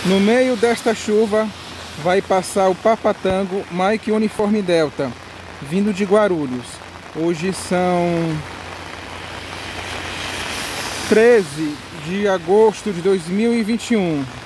No meio desta chuva vai passar o Papatango Mike Uniforme Delta, vindo de Guarulhos. Hoje são 13 de agosto de 2021.